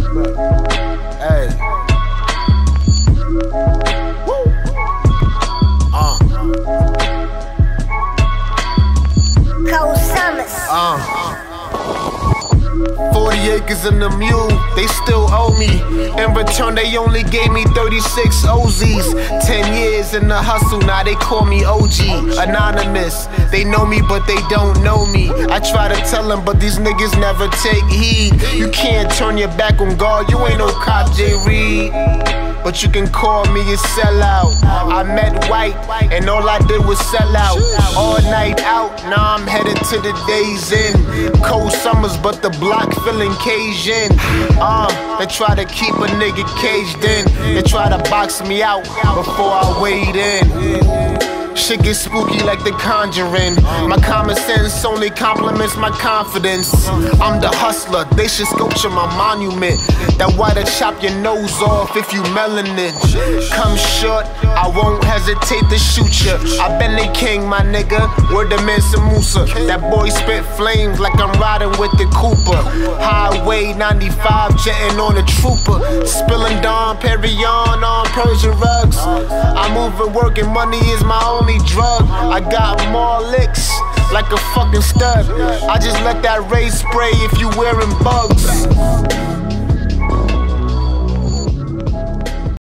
Hey. Cold Summers. 40 acres and a mule, they still owe me. In return, they only gave me 36 OZs. 10 years in the hustle, now they call me OG. Anonymous, they know me, but they don't know me. I try to tell them, but these niggas never take heed. You can't turn your back on God, you ain't no cop, J. Reed. But you can call me a sellout. I met White, and all I did was sell out. All night out, now I'm headed to the day's end. Cold summers, but the block feeling Cajun. They try to keep a nigga caged in. They try to box me out before I wade in. Shit gets spooky like The Conjuring. My common sense only compliments my confidence. I'm the hustler, they should sculpture my monument. That why to chop your nose off if you melanin. Come short, I won't hesitate to shoot ya. I been the king, my nigga, word to Mansa Musa. That boy spit flames like I'm riding with the Cooper. Highway 95, jetting on a trooper. Spilling Dom Perignon on Persian rugs. I'm moving, working, money is my only drug. I got more licks like a fucking stud. I just let that race spray if you wearing bugs.